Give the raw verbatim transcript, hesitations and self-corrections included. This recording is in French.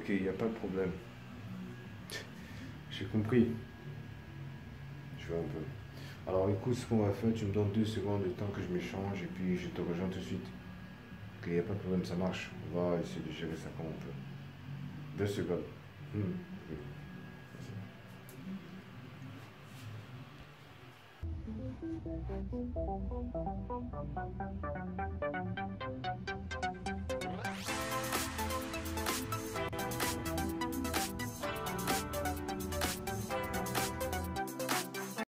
Ok, il n'y a pas de problème. J'ai compris. Je vais un peu. Alors écoute, ce qu'on va faire, tu me donnes deux secondes de temps que je m'échange et puis je te rejoins tout de suite. Ok, il n'y a pas de problème, ça marche. On va essayer de gérer ça comme on peut. Deux secondes. Hmm, ok.